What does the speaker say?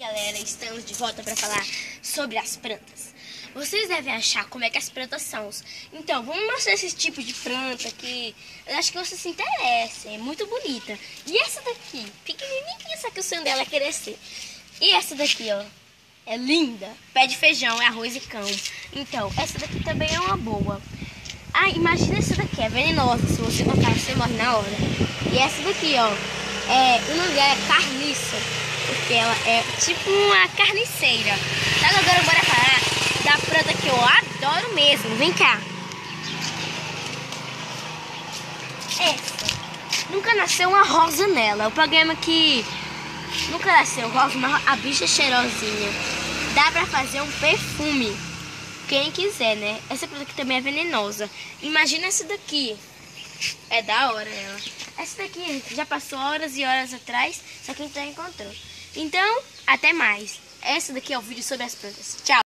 Galera, estamos de volta para falar sobre as plantas. Vocês devem achar como é que as plantas são. Então, vamos mostrar esse tipo de planta que eu acho que você se interessa, é muito bonita. E essa daqui, pequenininha, só que o sonho dela é crescer. E essa daqui, ó, é linda, pé de feijão, é arroz e cão. Então, essa daqui também é uma boa. Ah, imagina essa daqui, é venenosa, se você tocar você morre na hora. E essa daqui, ó, o nome dela é carniça, porque ela é tipo uma carniceira. Então agora bora falar da planta que eu adoro mesmo. Vem cá. Essa. Nunca nasceu uma rosa nela. O problema é que nunca nasceu rosa, mas a bicha é cheirosinha. Dá pra fazer um perfume. Quem quiser, né? Essa planta aqui também é venenosa. Imagina essa daqui. É da hora ela. Essa daqui já passou horas e horas atrás, só que a gente já encontrou. Então, até mais. Essa daqui é o vídeo sobre as plantas. Tchau!